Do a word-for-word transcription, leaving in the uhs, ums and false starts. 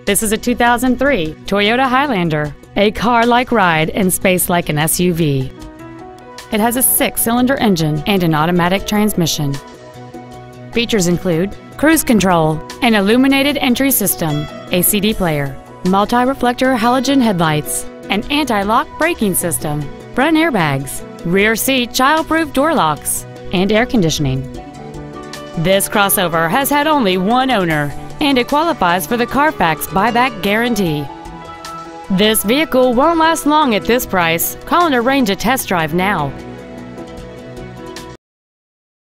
This is a two thousand three Toyota Highlander, a car-like ride and space like an S U V. It has a six-cylinder engine and an automatic transmission. Features include cruise control, an illuminated entry system, a C D player, multi-reflector halogen headlights, an anti-lock braking system, front airbags, rear seat child-proof door locks, and air conditioning. This crossover has had only one owner, and it qualifies for the Carfax buyback guarantee. This vehicle won't last long at this price. Call and arrange a test drive now.